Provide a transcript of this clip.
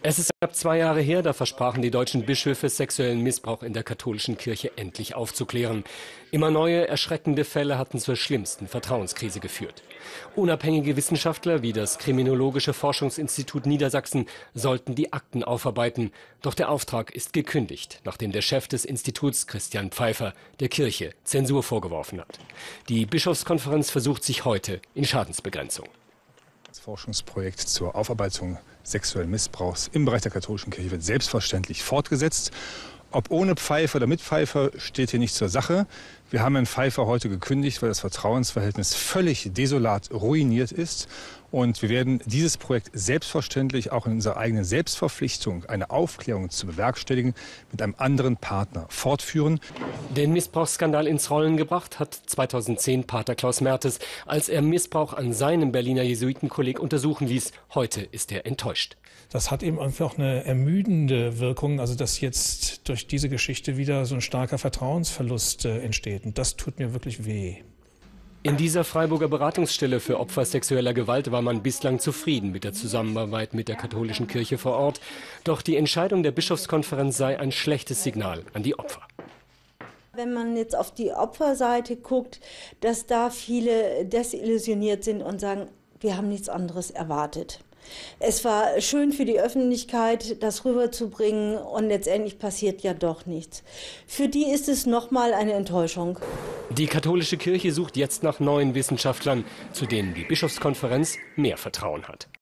Es ist knapp 2 Jahre her, da versprachen die deutschen Bischöfe, sexuellen Missbrauch in der katholischen Kirche endlich aufzuklären. Immer neue, erschreckende Fälle hatten zur schlimmsten Vertrauenskrise geführt. Unabhängige Wissenschaftler wie das Kriminologische Forschungsinstitut Niedersachsen sollten die Akten aufarbeiten. Doch der Auftrag ist gekündigt, nachdem der Chef des Instituts, Christian Pfeiffer, der Kirche Zensur vorgeworfen hat. Die Bischofskonferenz versucht sich heute in Schadensbegrenzung. Das Forschungsprojekt zur Aufarbeitung sexuellen Missbrauchs im Bereich der katholischen Kirche wird selbstverständlich fortgesetzt. Ob ohne Pfeiffer oder mit Pfeiffer steht hier nicht zur Sache. Wir haben Herrn Pfeiffer heute gekündigt, weil das Vertrauensverhältnis völlig desolat ruiniert ist. Und wir werden dieses Projekt selbstverständlich auch in unserer eigenen Selbstverpflichtung, eine Aufklärung zu bewerkstelligen, mit einem anderen Partner fortführen. Den Missbrauchsskandal ins Rollen gebracht hat 2010 Pater Klaus Mertes, als er Missbrauch an seinem Berliner Jesuitenkolleg untersuchen ließ. Heute ist er enttäuscht. Das hat eben einfach eine ermüdende Wirkung, also dass jetzt durch diese Geschichte wieder so ein starker Vertrauensverlust entsteht. Und das tut mir wirklich weh. In dieser Freiburger Beratungsstelle für Opfer sexueller Gewalt war man bislang zufrieden mit der Zusammenarbeit mit der katholischen Kirche vor Ort. Doch die Entscheidung der Bischofskonferenz sei ein schlechtes Signal an die Opfer. Wenn man jetzt auf die Opferseite guckt, dass da viele desillusioniert sind und sagen, wir haben nichts anderes erwartet. Es war schön für die Öffentlichkeit, das rüberzubringen, und letztendlich passiert ja doch nichts. Für die ist es nochmal eine Enttäuschung. Die katholische Kirche sucht jetzt nach neuen Wissenschaftlern, zu denen die Bischofskonferenz mehr Vertrauen hat.